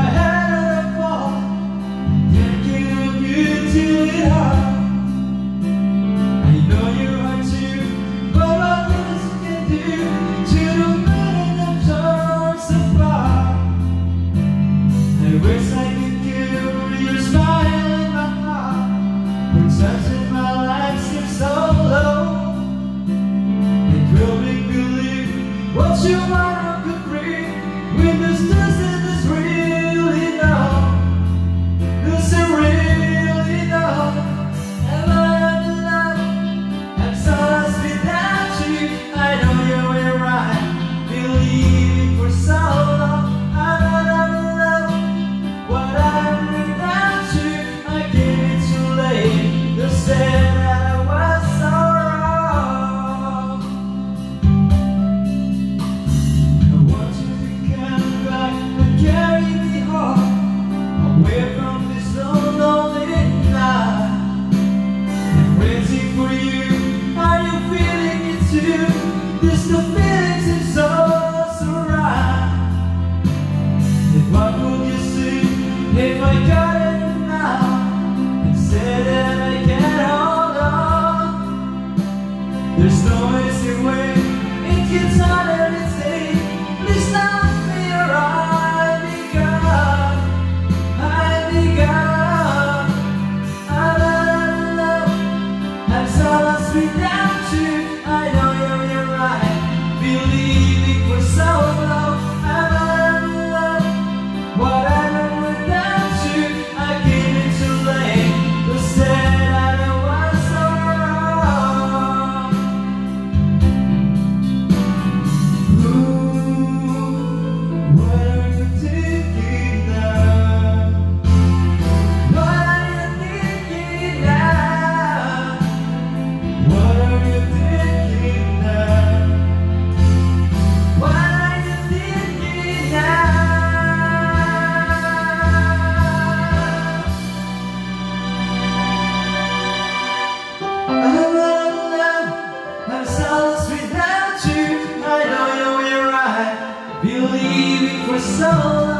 head and I fall, thinking of you till it hurts. I know you're hard too, but what else can do to the minute that turns so far? I wish I could give your smile in my heart, but touching my life seems so low. It will make believe what you want could bring. When this doesn't is really know, does it really know? Am I out of love? I'm so lost without you. I know you were right, believing for so long. I'm not out of love, what I'm without you. I gave it too late, they said that I was so wrong. I want you to come back and carry me home, away from this lonely night. I'm waiting for you, are you feeling it too? This the feeling seems so right. Then what would you say if I got it now and said that I can't hold on? There's no easy way, it gets harder to take. Please stop me or I'll be gone. I'll be gone. I'm out of love, I'm so lost without you. I know you're right, believing for so long. I'm out of love, what I know without you. I gave it too late, they said that I was so wrong. Ooh, what are you thinking now? What are you thinking now? What are you thinking now? What are you thinking now? I'm out of love, I'm so lost without you. I know you're right, believing for so long.